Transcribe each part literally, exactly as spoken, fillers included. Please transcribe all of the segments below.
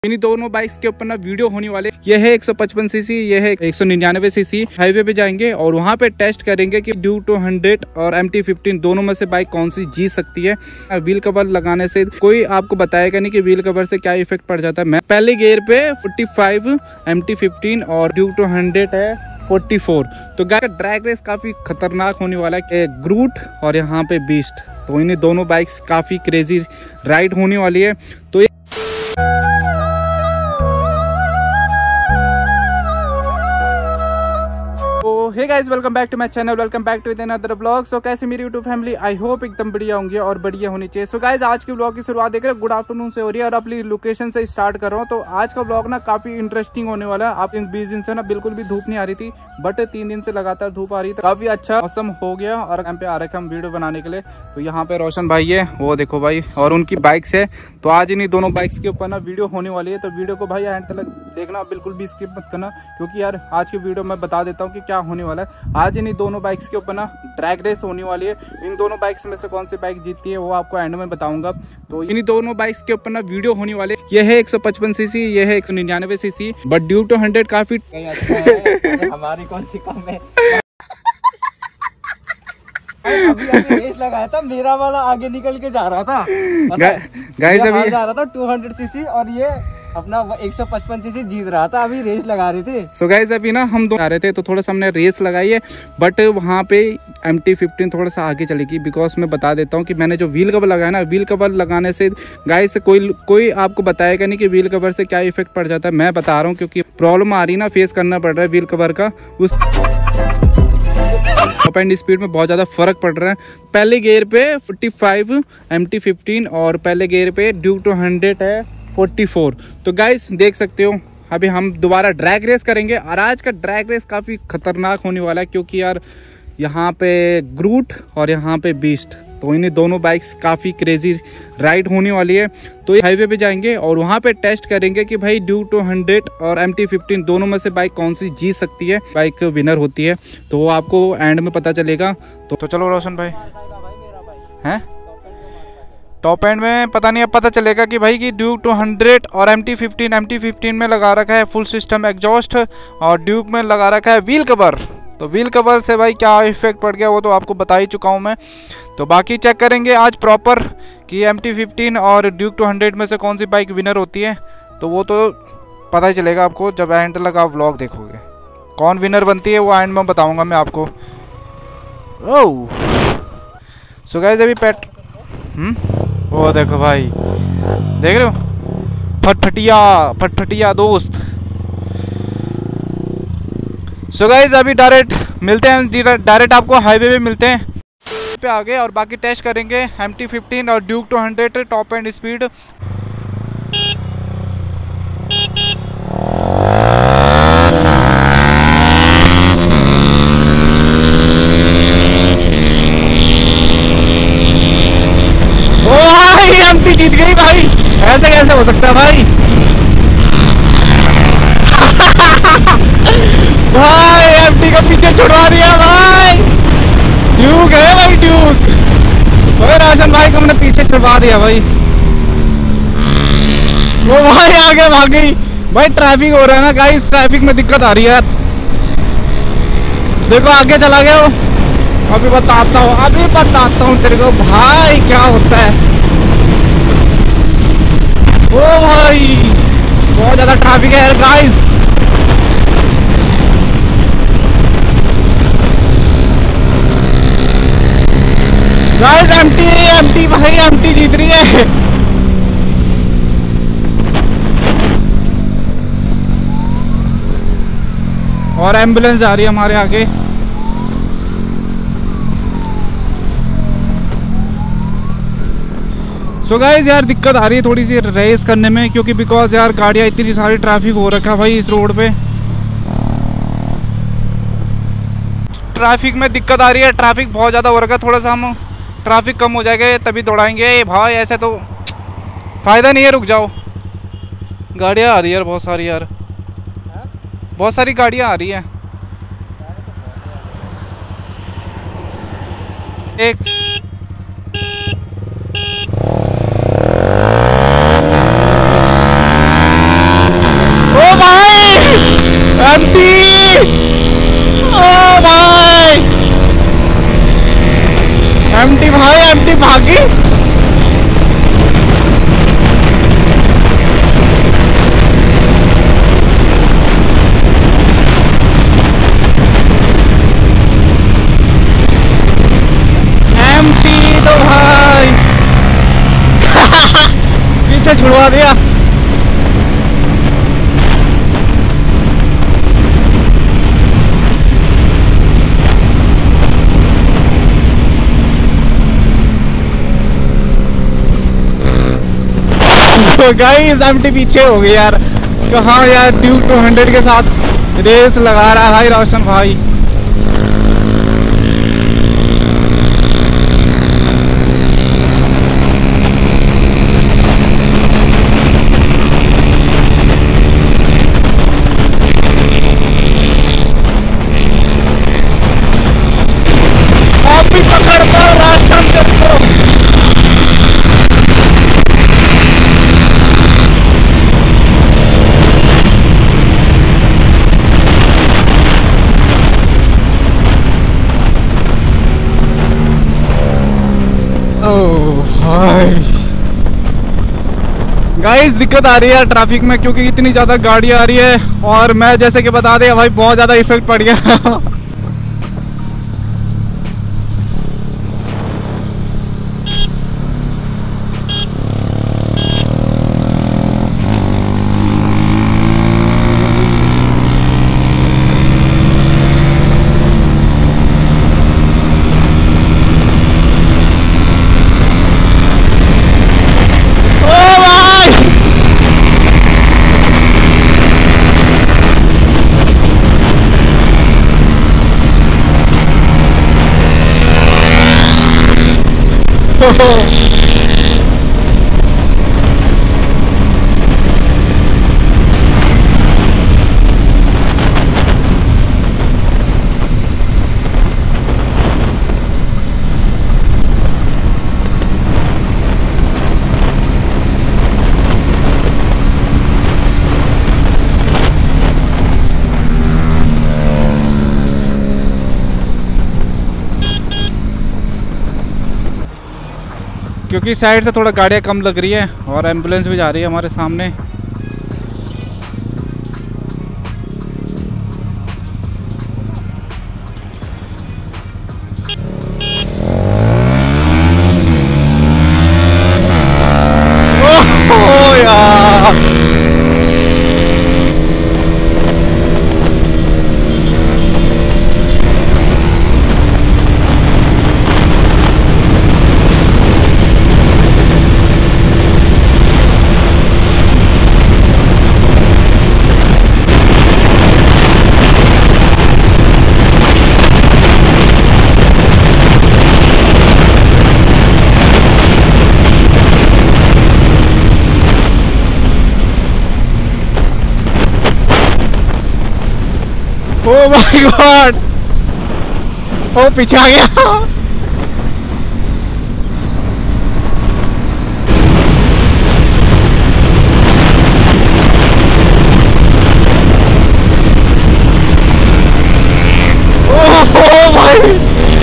इन्हीं दोनों बाइक्स के ऊपर ना वीडियो होने वाले। ये है एक सौ पचपन सीसी, ये है एक सौ निन्यानवे सीसी। हाईवे पे जाएंगे और वहाँ पे टेस्ट करेंगे कि ड्यूक टू हंड्रेड और एम टी फिफ्टीन दोनों में से बाइक कौन सी जीत सकती है। व्हील कवर लगाने से कोई आपको बताएगा नहीं कि व्हील कवर से क्या इफेक्ट पड़ जाता है। मैं पहले गियर पे पैंतालीस एम टी फिफ्टीन और ड्यूक टू हंड्रेड है चौवालीस। तो गाइस ड्रैग रेस काफी खतरनाक होने वाला है। ग्रूट और यहाँ पे बीस्ट, तो इन्हीं दोनों बाइक्स काफी क्रेजी राइड होने वाली है। तो hey guys, welcome back to my channel, welcome back to another blog. So कैसे मेरी यूट्यूब फैमिली, आई होप एकदम बढ़िया होंगे और बढ़िया होनी चाहिए। सो so गाइस, आज के ब्लॉग की शुरुआत देख रहे हैं गुड आफ्टरनून से हो रही है और अपनी लोकेशन से स्टार्ट कर रहा हूँ। तो आज का ब्लॉग ना काफी इंटरेस्टिंग होने वाला है। आप इन बीस दिन से ना बिल्कुल भी धूप नहीं आ रही थी, बट तीन दिन से लगातार धूप आ रही थी। काफी अच्छा मौसम हो गया और यहाँ पे आ रखे हम वीडियो बनाने के लिए। तो यहाँ पे रोशन भाई है, वो देखो भाई, और उनकी बाइक्स है। तो आज इन्हीं दोनों बाइक्स के ऊपर ना वीडियो होने वाली है। तो वीडियो को भाई एंड तक देखना, बिल्कुल भी स्किप मत करना, क्योंकि यार आज की वीडियो में बता देता हूँ कि क्या होने वाला है। आज इन दोनों बाइक्स के ऊपर ना ड्रैग रेस होने वाली है। इन दोनों बाइक्स में से कौन सी बाइक जीतती है वो आपको एंड में बताऊंगा। तो इन दोनों बाइक्स के ऊपर ना वीडियो होने वाले। ये है एक सौ पचपन सीसी, ये है एक सौ निन्यानवे CC, but Duke two hundred काफी अच्छा है। हमारी कौन सी कम है। अभी अभी रेस लगाया था, मेरा वाला आगे निकल के जा रहा था। गाइस अभी जा रहा था दो सौ सीसी और ये अपना एक सौ पचपन सीसी जीत रहा था। अभी रेस लगा रहे थे। सो गाइस अभी ना हम दो आ रहे थे, तो थोड़ा सा हमने रेस लगाई है, बट वहाँ पे एम टी फिफ्टीन थोड़ा सा आगे चलेगी। बिकॉज मैं बता देता हूँ कि मैंने जो व्हील कवर लगाया ना, व्हील कवर लगाने से गाइस कोई कोई आपको बताएगा नहीं कि व्हील कवर से क्या इफेक्ट पड़ जाता है। मैं बता रहा हूँ क्योंकि प्रॉब्लम आ रही ना, फेस करना पड़ रहा है व्हील कवर का। उस टॉप एंड स्पीड में बहुत ज़्यादा फर्क पड़ रहा है। पहले गियर पे पैंतालीस एम टी फिफ्टीन और पहले गियर पे ड्यूक टू हंड्रेड है चौवालीस। तो गाइस देख सकते हो, अभी हम दोबारा ड्रैग रेस करेंगे और आज का ड्रैग रेस काफ़ी खतरनाक होने वाला है, क्योंकि यार यहाँ पे ग्रूट और यहाँ पे बीस्ट, तो इन्हीं दोनों बाइक्स काफ़ी क्रेजी राइड होने वाली है। तो ये हाईवे पे जाएंगे और वहाँ पे टेस्ट करेंगे कि भाई ड्यूक टू हंड्रेड और एम टी फिफ्टीन दोनों में से बाइक कौन सी जीत सकती है, बाइक विनर होती है। तो वो आपको एंड में पता चलेगा। तो, तो चलो रोशन भाई हैं टॉप एंड में पता नहीं, अब पता चलेगा कि भाई कि ड्यूक टू हंड्रेड और M T fifteen M T fifteen में लगा रखा है फुल सिस्टम एग्जॉस्ट और ड्यूक में लगा रखा है व्हील कवर। तो व्हील कवर से भाई क्या इफेक्ट पड़ गया वो तो आपको बता ही चुका हूँ मैं। तो बाकी चेक करेंगे आज प्रॉपर कि एम टी फिफ्टीन और ड्यूक टू हंड्रेड में से कौन सी बाइक विनर होती है। तो वो तो पता ही चलेगा आपको जब एंड तक आप व्लॉग देखोगे। कौन विनर बनती है वो एंड में बताऊँगा मैं आपको। ओह सो गाइस अभी पेट हम्म वो देखो भाई, देख रहे हो, फटफटिया फटफटिया दोस्त। सो गाइस अभी डायरेक्ट मिलते हैं, डायरेक्ट आपको हाईवे पे मिलते हैं पे आगे, और बाकी टेस्ट करेंगे एम टी फिफ्टीन और Duke two hundred top end speed. MT जीत गई भाई, ऐसे कैसे हो सकता है भाई। भाई एमटी को पीछे छुड़वा दिया भाई। ड्यूक है भाई, ड्यूक भाई, राशन भाई को हमने पीछे छुड़वा दिया भाई। वो भाई आगे भाग गई भाई। ट्रैफिक हो रहा है ना गाइस, ट्रैफिक में दिक्कत आ रही है। देखो आगे चला गया वो। अभी बताता हूँ अभी बताता हूँ तेरे को भाई क्या होता है। ओ भाई बहुत ज्यादा ट्रैफिक है यार गाइस। गाइस एमटी एमटी भाई, एमटी जीत रही है। और एम्बुलेंस जा रही है हमारे आगे। तो गाइस यार दिक्कत आ रही है थोड़ी सी रेस करने में, क्योंकि बिकॉज यार गाड़ियाँ इतनी सारी, ट्रैफिक हो रखा है भाई इस रोड पे। ट्रैफिक में दिक्कत आ रही है, ट्रैफिक बहुत ज़्यादा हो रखा है। थोड़ा सा हम ट्रैफिक कम हो जाएगा तभी दौड़ाएंगे भाई, ऐसे तो फ़ायदा नहीं है। रुक जाओ, गाड़ियाँ आ रही है यार बहुत सारी, यार बहुत सारी गाड़ियाँ आ रही है। एक एमटी ओ भाई, एमटी भाई, एमटी भागी। एमटी तो भाई पीछे छुड़वा दिया। तो गाइस एमटी पीछे हो गई यार। कहाँ यार, ड्यूक टू हंड्रेड के साथ रेस लगा रहा है भाई रोशन भाई। आप भी पकड़ दो रोशन को। गाइस दिक्कत आ रही है ट्रैफिक में, क्योंकि इतनी ज़्यादा गाड़ी आ रही है। और मैं जैसे कि बता दें भाई, बहुत ज़्यादा इफेक्ट पड़ गया। क्योंकि साइड से थोड़ा गाड़ियाँ कम लग रही है और एम्बुलेंस भी जा रही है हमारे सामने। ओह यार, ओ माय गॉड, ओ पीछे आ गया। ओ भाई,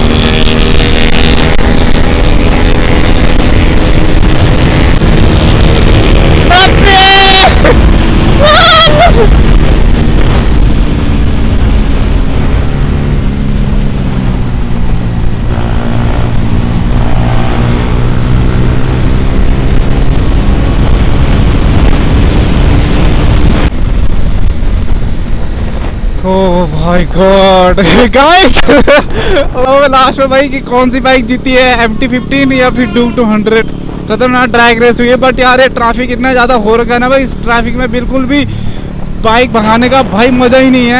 oh my God guys. Last में भाई कि कौन सी बाइक जीती है, एम टी फिफ्टीन या फिर ड्यूक टू हंड्रेड। खतरनाक ड्रैग रेस हुई है। बट यार ये ट्रैफिक इतना ज़्यादा हो रखा है ना भाई, इस ट्रैफिक में बिल्कुल भी बाइक भगाने का भाई मज़ा ही नहीं है।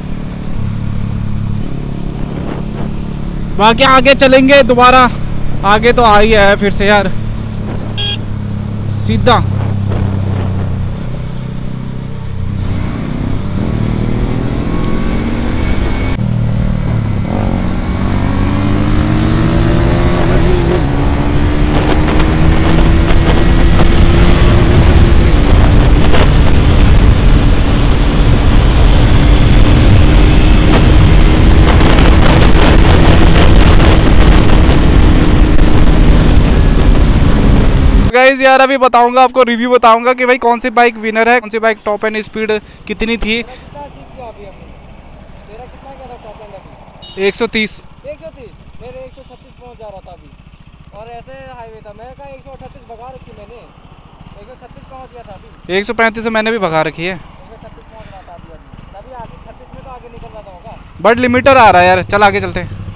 बाकी आगे चलेंगे दोबारा, आगे तो आ ही है फिर से यार सीधा। गाइस यार अभी बताऊंगा आपको, रिव्यू बताऊंगा कि भाई कौन सी बाइक विनर है, कौन सी बाइक टॉप एंड स्पीड कितनी थी। एक सौ तीस एक सौ तीस मेरे एक सौ छत्तीस पहुंच जा रहा था अभी, और ऐसे हाईवे था, मैं कहा एक सौ अट्ठाईस भगा रखी मैंने, एक सौ छत्तीस पहुंच गया था अभी। एक सौ पैंतीस मैंने भी भगा रखी है, एक सौ छत्तीस पहुंच रहा था अभी अभी आगे छत्तीस में तो आगे निकल रहा था होगा। बट लिमिटर आ रहा है यार, चल आगे चलते हैं।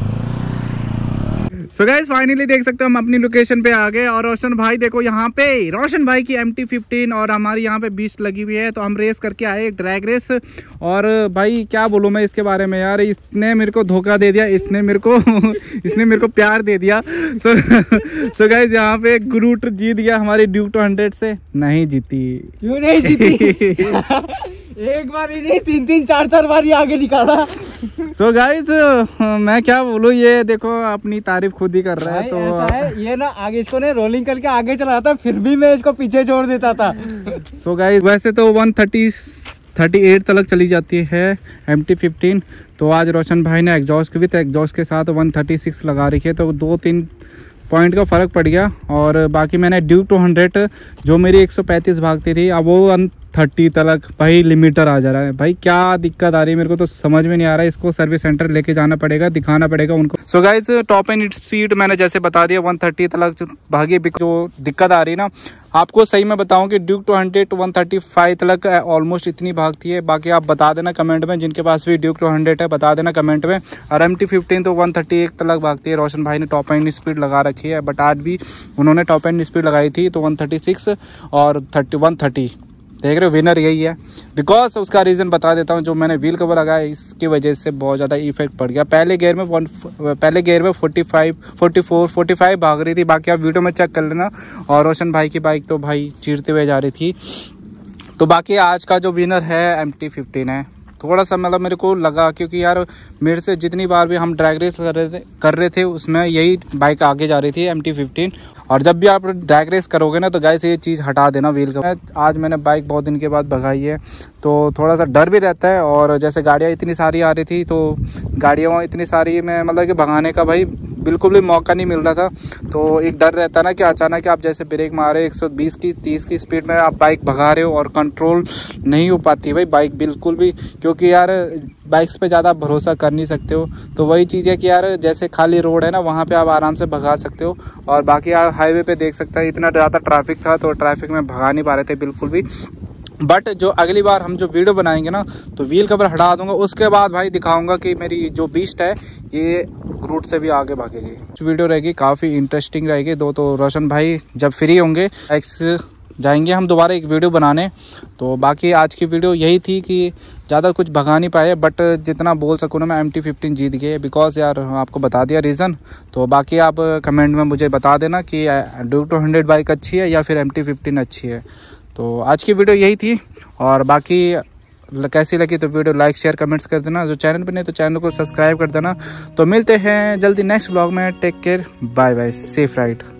सो गाइस फाइनली देख सकते हो हम अपनी लोकेशन पे आ गए, और रोशन भाई देखो यहाँ पे रोशन भाई की एम टी फिफ्टीन और हमारी यहाँ पे बीस्ट लगी हुई है। तो हम रेस करके आए ड्रैग रेस, और भाई क्या बोलूँ मैं इसके बारे में यार, इसने मेरे को धोखा दे दिया, इसने मेरे को इसने मेरे को प्यार दे दिया। सो सो गाइस यहाँ पे गुरूट जीत गया हमारी ड्यूक टू हंड्रेड से, नहीं जीती। क्यों नहीं जीती? एक बार ही नहीं, तीन तीन चार चार बार ही आगे निकाला। सो so गाइस मैं क्या बोलूँ, ये देखो अपनी तारीफ खुद ही कर रहा है। तो ऐसा है ये ना, आगे इसको ने रोलिंग करके आगे चला था, फिर भी मैं इसको पीछे छोड़ देता था। सो so गाइस वैसे तो वन थर्टी थर्टी एट तक चली जाती है एम टी फिफ्टीन, तो आज रोशन भाई ने एग्जॉस्ट विद एग्जॉस्ट के साथ वन थर्टी सिक्स लगा रखी है, तो दो तीन पॉइंट का फ़र्क पड़ गया। और बाकी मैंने ड्यूक टू हंड्रेड जो मेरी एक सौ पैंतीस भागती थी, अब वो वन थर्टी तक भाई लिमिटर आ जा रहा है। भाई क्या दिक्कत आ रही है मेरे को तो समझ में नहीं आ रहा है, इसको सर्विस सेंटर लेके जाना पड़ेगा, दिखाना पड़ेगा उनको। So guys top end speed मैंने जैसे बता दिया वन थर्टी तक भागी, जो दिक्कत आ रही है ना आपको सही में बताऊं कि Duke two hundred one thirty five तक ऑलमोस्ट इतनी भागती है। बाकी आप बता देना कमेंट में, जिनके पास भी ड्यूक टू हंड्रेड है बता देना कमेंट में। और एम टी फिफ्टीन तो वन थर्टी एट तक भागती है। रोशन भाई ने टॉप एंड स्पीड लगा रखी है, बट आज भी उन्होंने टॉप एंड स्पीड लगाई थी तो वन थर्टी सिक्स और थर्टी वन थर्टी देख रहे हो, विनर यही है। बिकॉज उसका रीज़न बता देता हूँ, जो मैंने व्हील कवर लगाया इसकी वजह से बहुत ज़्यादा इफेक्ट पड़ गया। पहले गियर में वन पहले गियर में forty five forty four forty five भाग रही थी, बाकी आप वीडियो में चेक कर लेना। और रोशन भाई की बाइक तो भाई चीरते हुए जा रही थी। तो बाकी आज का जो विनर है एम टी फिफ्टीन है। थोड़ा सा मतलब मेरे को लगा, क्योंकि यार मेरे से जितनी बार भी हम ड्रैग रेस कर रहे थे कर रहे थे उसमें यही बाइक आगे जा रही थी एम टी फिफ्टीन। और जब भी आप ड्रैग रेस करोगे ना तो गाइस ये चीज़ हटा देना व्हील का। आज मैंने बाइक बहुत दिन के बाद भगाई है, तो थोड़ा सा डर भी रहता है। और जैसे गाड़ियाँ इतनी सारी आ रही थी, तो गाड़ियाँ इतनी सारी में मतलब कि भगाने का भाई बिल्कुल भी मौका नहीं मिल रहा था। तो एक डर रहता है ना कि अचानक आप जैसे ब्रेक मारे एक सौ बीस की तीस की स्पीड में आप बाइक भगा रहे हो और कंट्रोल नहीं हो पाती भाई बाइक बिल्कुल भी, क्योंकि यार बाइक्स पे ज़्यादा भरोसा कर नहीं सकते हो। तो वही चीज़ है कि यार जैसे खाली रोड है ना वहाँ पे आप आराम से भगा सकते हो। और बाकी आप हाईवे पे देख सकते हैं इतना ज़्यादा ट्रैफिक था, तो ट्रैफिक में भगा नहीं पा रहे थे बिल्कुल भी। बट जो अगली बार हम जो वीडियो बनाएंगे ना तो व्हील कवर हटा दूंगा, उसके बाद भाई दिखाऊंगा कि मेरी जो बीस्ट है ये रूट से भी आगे भागेगी। वीडियो रहेगी काफ़ी इंटरेस्टिंग रहेगी। दो तो रोशन भाई जब फ्री होंगे एक्स जाएंगे हम दोबारा एक वीडियो बनाने। तो बाकी आज की वीडियो यही थी कि ज़्यादा कुछ भगा नहीं पाए, बट जितना बोल सकूँ ना मैं एम टी फिफ्टीन जीत गए, बिकॉज यार आपको बता दिया रीज़न। तो बाकी आप कमेंट में मुझे बता देना कि ड्यूक टू हंड्रेड बाइक अच्छी है या फिर एम टी फिफ्टीन अच्छी है। तो आज की वीडियो यही थी, और बाकी कैसी लगी तो वीडियो लाइक शेयर कमेंट्स कर देना। जो चैनल पे नहीं तो चैनल को सब्सक्राइब कर देना। तो मिलते हैं जल्दी नेक्स्ट ब्लॉग में। Take care, bye bye, safe ride.